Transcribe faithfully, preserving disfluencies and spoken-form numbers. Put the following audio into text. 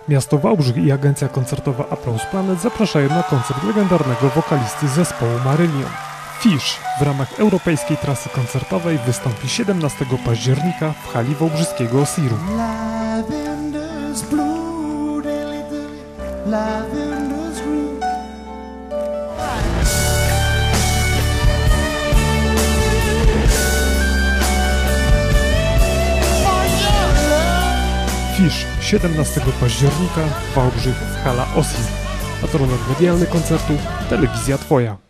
Miasto Wałbrzych i agencja koncertowa Applause Planet zapraszają na koncert legendarnego wokalisty zespołu Marillion. Fish w ramach europejskiej trasy koncertowej wystąpi siedemnastego października w hali wałbrzyskiego Osiru. Fish siedemnastego października Wałbrzych, hala Osir. Patronat medialny koncertu Telewizja Twoja.